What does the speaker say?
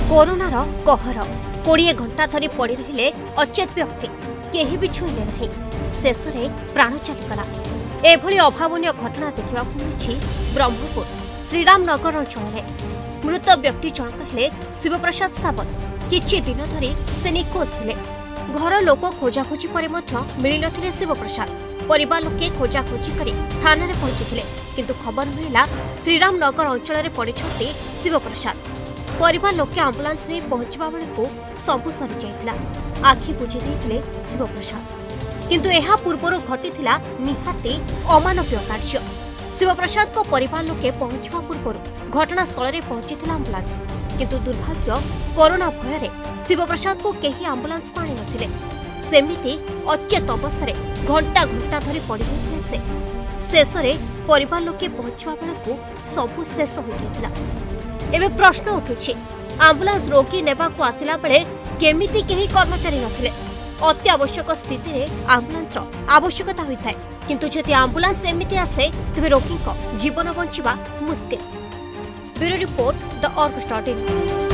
कोरोनार कहर 20 घंटा धरी पड़ी रहिले अचेत व्यक्ति केही भी छुईले नहीं शेष में प्राण चलीगला। एभली अभावन घटना देखा मिली ब्रह्मपुर श्रीरामनगर अंचल मृत व्यक्ति जनक हेले शिवप्रसाद सावत। किछि दिन धरी से निखोज थे। घर लोक खोजाखोजी पर मिल नथिले शिवप्रसाद। परिवार लोके खोजाखोजी कर थाना पहुंची किंतु खबर मिला श्रीरामनगर अंचल पड़े शिवप्रसाद। परिवार लोके आंबुलांस नहीं पहुंचवा बेलू सबू सरी जाइथिला। आखि बुझी देइथिले शिवप्रसाद किंतु एहा पूर्वर घटिथिला निहाती अमानवीय कार्य। शिवप्रसाद को परिवार लोके पहुंचवा पूर्व घटनास्थल में पहुंचीथिला आंबुलांस किंतु दुर्भाग्य कोरोना भय शिवप्रसाद को केही आंबुलांस को आनी नथिले। सेमिति अचेत अवस्था घंटा घंटा धरी पड़ी रहिथिले से। शेष में परिवार लोके पहुंचवा बेलू सबू शेष हो जाइथिला। एबे प्रश्न उठुछि आंबुलांस रोगी नेबा को आसिला बेले केमिति केही कर्मचारी नथिले। अत्यावश्यक स्थिति रे आंबुलांस आवश्यकता होइथाय किंतु जदि आंबुलांस एमिति आसे तबे रोगी को जीवन बंचिबा मुश्किल। Bureau report the अर्गस.in।